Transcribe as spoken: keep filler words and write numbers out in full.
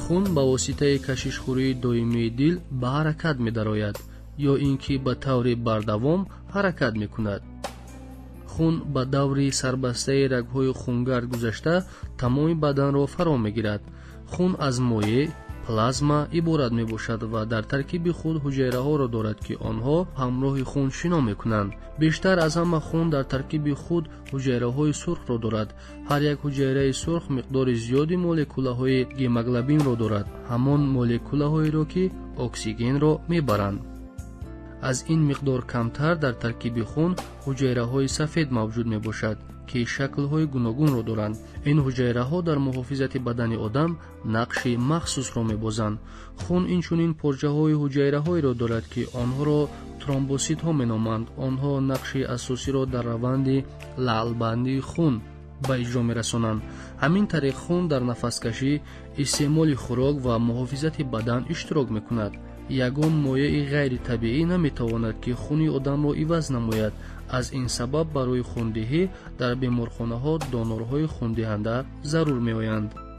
خون با واسطه کششخوری دائمی دل به حرکت می‌دراید یا اینکه به طور بردوام حرکت می‌کند. خون به دور سربسته رگ‌های خونگرد گذشته تمام بدن را فرا می‌گیرد. خون از مایع پلازما عبارت میباشد و در ترکیب خود حجره ها را دارد که آنها همراه خون شنا میکنند. بیشتر از همه خون در ترکیب خود حجره های سرخ را دارد. هر یک حجره سرخ مقدار زیادی مولکوله های گیموگلوبین را دارد، همان مولکوله هایی را که اکسیژن را میبرند. از این مقدار کمتر در ترکیب خون حجره های سفید موجود میباشد که شکل های گوناگون را دارند. این حجره ها در محافظت بدن آدم نقش مخصوص را میبازند. خون اینچنین پرچه های حجره های را دارد که آنها را ترومبوسیت ها مینامند. آنها نقش اساسی را در روند لعلبندی خون به اجرا میرسانند. همین طریق خون در نفسکشی، استعمال خوراک و محافظت بدن اشتراک میکند. یگان مایع غیر طبیعی نمیتواند که خون آدم را عوض نماید. از این سبب برای خوندهی در بیمارخانه ها دانورهای خوندهنده ضرور می آیند.